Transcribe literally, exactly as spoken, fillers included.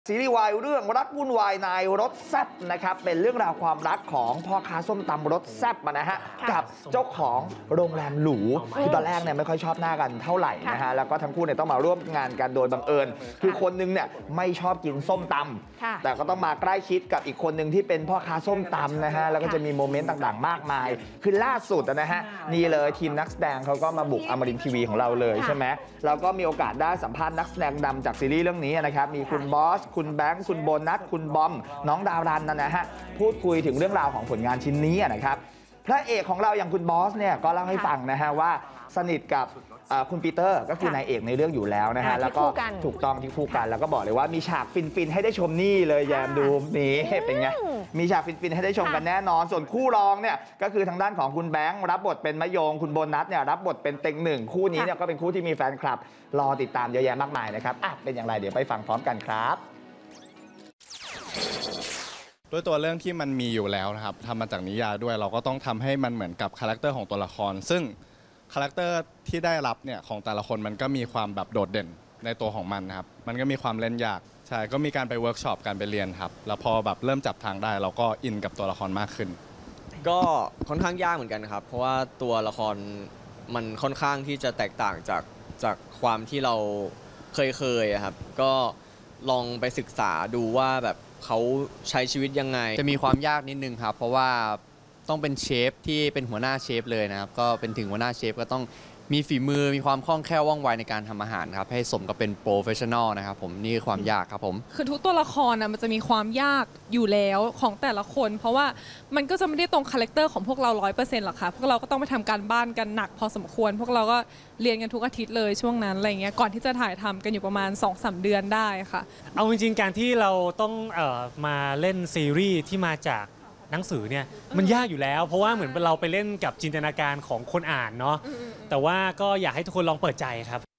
ซีรีส์วายเรื่องรักวุ่นวายนายรถแซ่บนะครับเป็นเรื่องราวความรักของพ่อค้าส้มตำรถแซ่บมานะฮะกับเจ้าของโรงแรมหรูคือตอนแรกเนี่ยไม่ค่อยชอบหน้ากันเท่าไหร่นะฮะแล้วก็ทั้งคู่เนี่ยต้องมาร่วมงานกันโดยบังเอิญคือคนนึงเนี่ยไม่ชอบกินส้มตำแต่ก็ต้องมาใกล้ชิดกับอีกคนนึงที่เป็นพ่อค้าส้มตำนะฮะแล้วก็จะมีโมเมนต์ต่างๆมากมายคือล่าสุดนะฮะนี่เลยทีมนักแสดงเขาก็มาบุกอมรินทร์ทีวีของเราเลยใช่ไหมแล้วก็มีโอกาสได้สัมภาษณ์นักแสดงนำจากซีรีส์เรื่องนี้นะครับมีคุณบอสคุณแบงค์คุณโบนัสคุณบอมน้องดาวรันนะฮะพูดคุยถึงเรื่องราวของผลงานชิ้นนี้นะครับพระเอกของเราอย่างคุณบอสเนี่ยก็เล่าให้ฟังนะฮะว่าสนิทกับคุณปีเตอร์ก็คือนายเอกในเรื่องอยู่แล้วนะฮะแล้วก็ถูกต้องที่คู่กันแล้วก็บอกเลยว่ามีฉากฟินๆให้ได้ชมนี่เลยแยมดูนี่เป็นไงมีฉากฟินๆให้ได้ชมกันแน่นอนส่วนคู่รองเนี่ยก็คือทางด้านของคุณแบงค์รับบทเป็นมะยงคุณโบนัสเนี่ยรับบทเป็นเต็งหนึ่งคู่นี้เนี่ยก็เป็นคู่ที่มีแฟนคลับรอติดตามเยอะแยะมากมายนะครับอ่ะเป็นอย่างไรเดี๋ยวไปฟังพร้อมกันครับด้วยตัวเรื่องที่มันมีอยู่แล้วนะครับทำมาจากนิยายด้วยเราก็ต้องทำให้มันเหมือนกับคาแรคเตอร์ของตัวละครซึ่งคาแรคเตอร์ที่ได้รับเนี่ยของแต่ละคนมันก็มีความแบบโดดเด่นในตัวของมันนะครับมันก็มีความเล่นยากใช่ก็มีการไปเวิร์กช็อปการไปเรียนครับแล้วพอแบบเริ่มจับทางได้เราก็อินกับตัวละครมากขึ้นก็ค่อนข้างยากเหมือนกันครับเพราะว่าตัวละครมันค่อนข้างที่จะแตกต่างจากจากความที่เราเคยเคยครับก็ลองไปศึกษาดูว่าแบบเขาใช้ชีวิตยังไงจะมีความยากนิดนึงครับเพราะว่าต้องเป็นเชฟที่เป็นหัวหน้าเชฟเลยนะครับก็เป็นถึงหัวหน้าเชฟก็ต้องมีฝีมือมีความคล่องแคล่วว่องไวในการทำอาหารครับให้สมกับเป็นโปรเฟชชั่นอลนะครับผมนี่คือความยากครับผมคือทุกตัวละครนะมันจะมีความยากอยู่แล้วของแต่ละคนเพราะว่ามันก็จะไม่ได้ตรงคาแรคเตอร์ของพวกเรา ร้อยเปอร์เซ็นต์ หรอกค่ะพวกเราก็ต้องไปทำการบ้านกันหนักพอสมควรพวกเราก็เรียนกันทุกอาทิตย์เลยช่วงนั้นอะไรเงี้ยก่อนที่จะถ่ายทำกันอยู่ประมาณ สองสาม เดือนได้ค่ะเอาจริงๆการที่เราต้องเอ่อมาเล่นซีรีส์ที่มาจากหนังสือเนี่ยมันยากอยู่แล้วเพราะว่าเหมือนเราไปเล่นกับจินตนาการของคนอ่านเนาะแต่ว่าก็อยากให้ทุกคนลองเปิดใจครับ